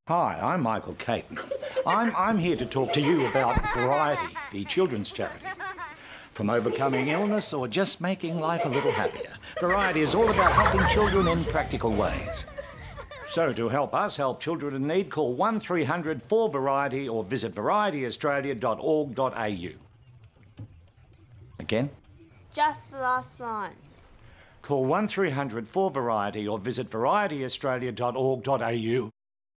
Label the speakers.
Speaker 1: Hi, I'm Michael Caton. I'm here to talk to you about Variety, the children's charity. From overcoming illness or just making life a little happier, Variety is all about helping children in practical ways. So to help us help children in need, call 1300 4Variety or visit varietyaustralia.org.au. Again?
Speaker 2: Just the last line.
Speaker 1: Call 1300 4Variety or visit varietyaustralia.org.au.